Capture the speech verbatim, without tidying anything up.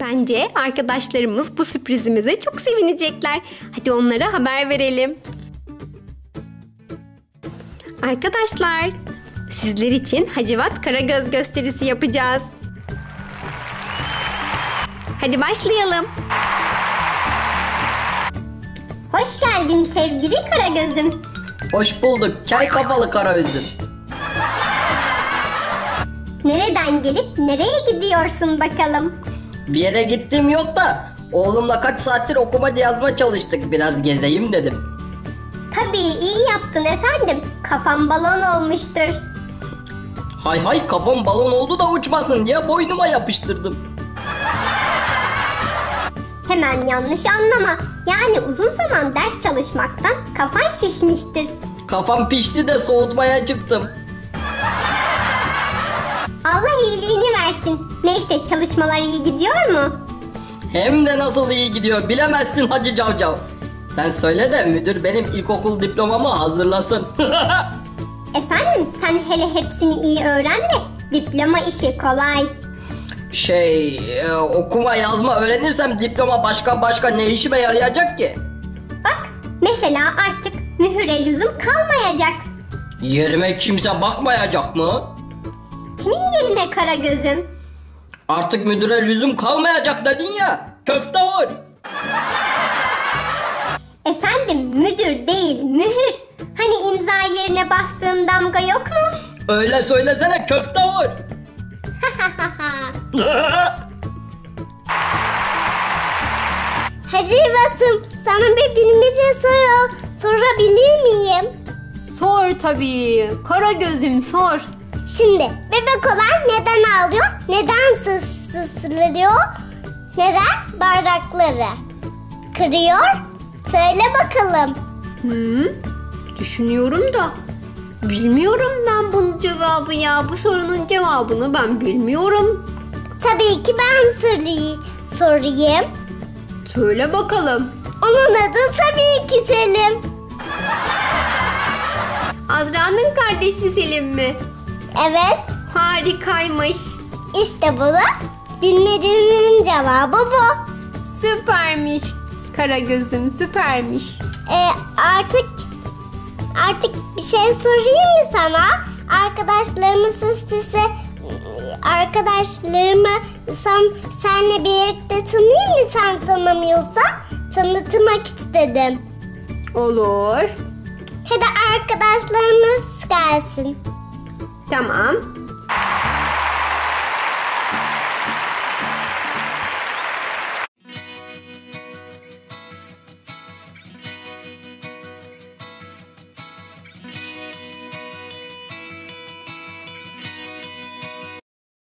Bence arkadaşlarımız bu sürprizimize çok sevinecekler. Hadi onlara haber verelim. Arkadaşlar, sizler için Hacivat Karagöz gösterisi yapacağız. Hadi başlayalım. Hoş geldin sevgili Karagöz'üm. Hoş bulduk kel kafalı Karagöz'üm. Nereden gelip nereye gidiyorsun bakalım? Bir yere gittiğim yok da oğlumla kaç saattir okuma yazma çalıştık, biraz gezeyim dedim. Tabii iyi yaptın efendim. Kafam balon olmuştur. Hay hay, kafam balon oldu da uçmasın diye boynuma yapıştırdım. Hemen yanlış anlama. Yani uzun zaman ders çalışmaktan kafan şişmiştir. Kafam pişti de soğutmaya çıktım. Allah iyiliğini versin. Neyse, çalışmalar iyi gidiyor mu? Hem de nasıl iyi gidiyor bilemezsin Hacı Cavcav. Sen söyle de müdür benim ilkokul diplomamı hazırlasın. Efendim, sen hele hepsini iyi öğren de diploma işi kolay. Şey e, okuma yazma öğrenirsem diploma başka başka ne işime yarayacak ki? Bak mesela artık mühüre lüzum kalmayacak. Yerime kimse bakmayacak mı? Kimin yerine Karagöz'üm? Artık müdüre lüzum kalmayacak dedin ya. Köfte vur. Efendim, müdür değil mühür. Hani imza yerine bastığın damga yok mu? Öyle söylesene, köfte vur. Hacivat'ım, sana bir bilmece soru sorabilir miyim? Sor tabii. Karagöz'üm sor. Şimdi bebek olan neden ağlıyor? Neden sıs sısırıyor? Neden bardakları kırıyor? Söyle bakalım. Hmm, düşünüyorum da bilmiyorum ben bunun cevabı ya. Bu sorunun cevabını ben bilmiyorum. Tabii ki ben sorayım. sorayım. Söyle bakalım. Onun adı tabii ki Selim. Azra'nın kardeşi Selim mi? Evet. Harikaymış. İşte bu da bilmecenin cevabı bu. Süpermiş. Karagöz'üm süpermiş. Ee, artık artık bir şey sorayım mı sana? Arkadaşlarımı size arkadaşlarımı sen, senle birlikte tanıyayım mı, sen tanımıyorsan? Tanıtmak istedim. Olur. Hadi arkadaşlarımız gelsin. Tamam.